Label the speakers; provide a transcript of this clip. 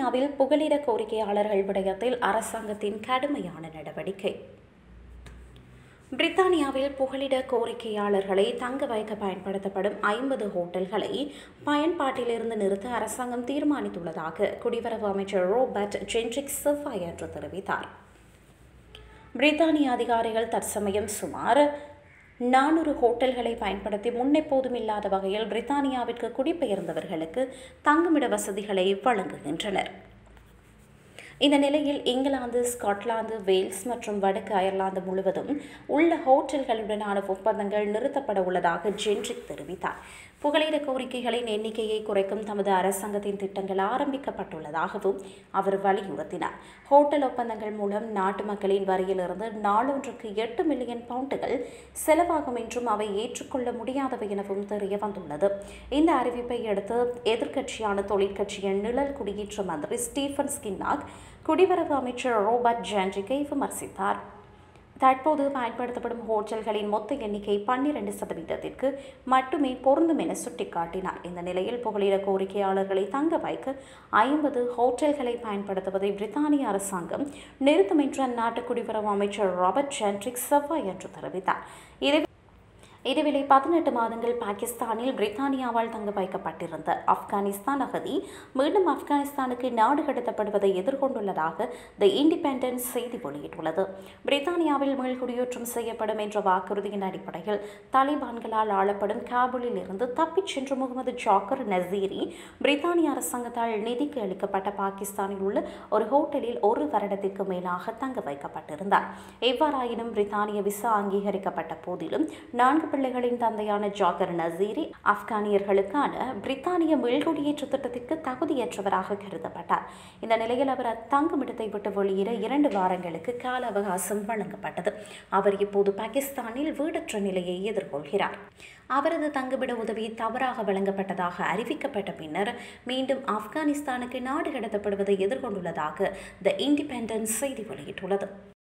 Speaker 1: பிரித்தானியாவில் புகலிட கோரிக்கையாளர்கள் விடயத்தில் அரசாங்கத்தின் கடுமையான நடவடிக்கை. பிரித்தானியாவில் புகலிட கோரிக்கையாளர்களை தங்க வைக்க பயன்படுத்தப்படும் 50 ஹோட்டல்களை பயன்பாட்டிலிருந்து நிறுத்த அரசாங்கம் தீர்மானித்துள்ளதாக குடிவரவு அமைச்சர் ரோபர்ட் ஜென்ட்ரிக்ஸ் செவ்வாயன்று தெரிவித்தார். பிரித்தானிய அதிகாரிகள் தற்சமயம் சுமார் 400 ஹோட்டல்களை பயன்படுத்தி முன்னெப்போதும் இல்லாத வகையில் பிரித்தானியாவிற்கு குடிபெயர்ந்தவர்களுக்கு தங்குமிட வசதிகளை வழங்குகின்றனர். இந்த நிலையில் இங்கிலாந்து, ஸ்காட்லாந்து, வேல்ஸ் மற்றும் வடக்கு அயர்லாந்து முழுவதும் உள்ள ஹோட்டல்களுடனான ஒப்பந்தங்கள் நிறுத்தப்பட உள்ளதாக ஜென்ட்ரிக் தெரிவித்தார். புகலிட கோரிக்கைகளின் எண்ணிக்கையை குறைக்கும் தமது அரசாங்கத்தின் திட்டங்கள் ஆரம்பிக்கப்பட்டுள்ளதாகவும் அவர் வலியுறுத்தினார். ஹோட்டல் ஒப்பந்தங்கள் மூலம் நாட்டு மக்களின் வரியிலிருந்து நாளொன்றுக்கு 8 மில்லியன் பவுண்டுகள் செலவாகும் என்றும் அவை ஏற்றுக்கொள்ள முடியாதவை எனவும் தெரிய வந்துள்ளது. இந்த அறிவிப்பை அடுத்து எதிர்க்கட்சியான தொழிற்கட்சியின் நிழல் குடியேற்ற மந்திரி ஸ்டீஃபன் ஸ்கின்னாக் குடிவரவு அமைச்சர் ரோபர்ட் ஜென்ட்ரிக்கை விமர்சித்தார். தற்போது பயன்படுத்தப்படும் ஹோட்டல்களின் மொத்த எண்ணிக்கை 12% மட்டுமே பொருந்தும் என சுட்டிக்காட்டினார். இந்த நிலையில் புகலிட கோரிக்கையாளர்களை தங்க வைக்க 50 ஹோட்டல்களை பயன்படுத்துவதை பிரித்தானிய அரசாங்கம் நிறுத்தும் என்று அந்நாட்டு குடிவரவு அமைச்சர் ரோபர்ட் ஜென்ட்ரிக் செவ்வாயன்று தெரிவித்தார். இதுவேளை 18 மாதங்கள் பாகிஸ்தானில் பிரித்தானியாவால் தங்க வைக்கப்பட்டிருந்த ஆப்கானிஸ்தான் அகதி மீண்டும் ஆப்கானிஸ்தானுக்கு நாடு கடத்தப்படுவதை எதிர்கொண்டுள்ளதாக தி இண்டிபெண்டன்ஸ் செய்தி வெளியிட்டுள்ளது. பிரித்தானியாவில் மீள்குடியேற்றம் செய்யப்படும் என்ற வாக்குறுதியின் அடிப்படையில் தாலிபான்களால் ஆளப்படும் காபூலில் இருந்து தப்பிச் சென்ற முகமது ஜாக்கர் நசீரி பிரித்தானிய அரசாங்கத்தால் நிதிக்கு அளிக்கப்பட்ட பாகிஸ்தானில் உள்ள ஒரு ஹோட்டலில் 1 வருடத்திற்கு மேலாக தங்க வைக்கப்பட்டிருந்தார். எவ்வாறாயினும் பிரித்தானிய விசா அங்கீகரிக்கப்பட்ட போதிலும் 4 பிள்ளைகளின் தந்தையான ஜாக்கர் நசீரி ஆப்கானியர்களுக்கான பிரித்தானிய மீள்குடியேற்ற திட்டத்திற்கு தகுதியற்றவராக கருதப்பட்டார். இந்த நிலையில் அவர் தங்குமிடத்தை விட்டு வெளியேற 2 வாரங்களுக்கு கால அவகாசம் வழங்கப்பட்டது. அவர் இப்போது பாகிஸ்தானில் வீடற்ற நிலையை எதிர்கொள்கிறார். அவரது தங்குமிட உதவி தவறாக வழங்கப்பட்டதாக அறிவிக்கப்பட்ட பின்னர் மீண்டும் ஆப்கானிஸ்தானுக்கு நாடு கடத்தப்படுவதை எதிர்கொண்டுள்ளதாக தி இண்டிபெண்டன்ஸ் செய்தி வெளியிட்டுள்ளது.